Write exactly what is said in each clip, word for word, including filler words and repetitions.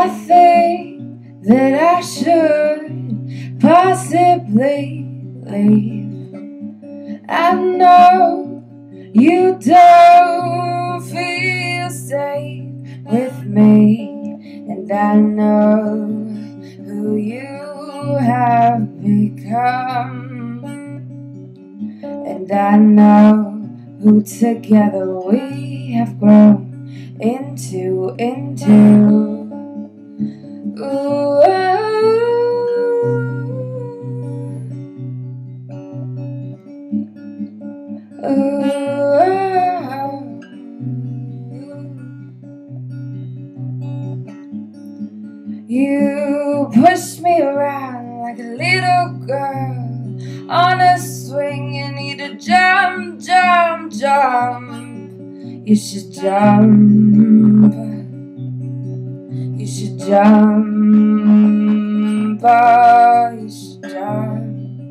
I think that I should possibly leave. I know you don't feel safe with me, and I know who you have become, and I know who together we have grown into, into. Ooh, ooh, ooh. You push me around like a little girl on a swing. You need to jump, jump, jump. You should jump. You should jump. Oh, you should jump.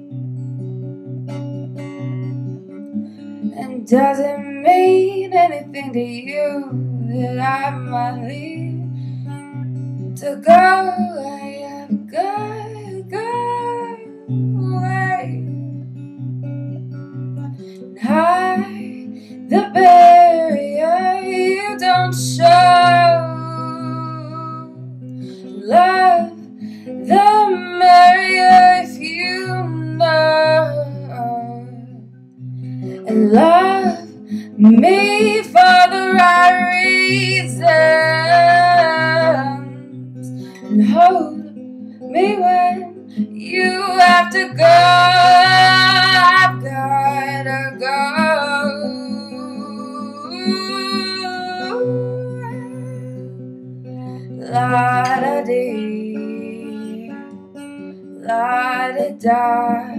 And does it mean anything to you that I might leave to go? I have got to go away and hide the barrier you don't show. Love the merrier if you know, and love me for the right reasons, and hold me when you have to go. I've gotta go. La-da-dee, la-da-da.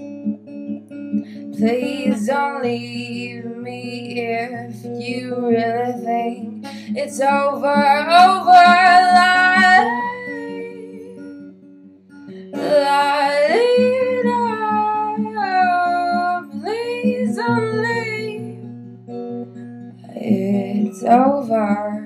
Please don't leave me if you really think it's over, over. La-da-da. Please don't leave. It's over.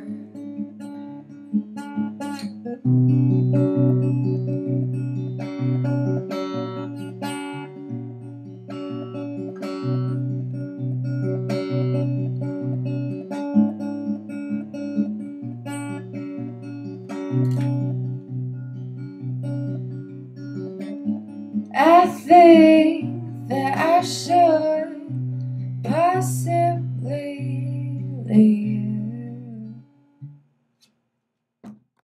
I think that I should possibly leave.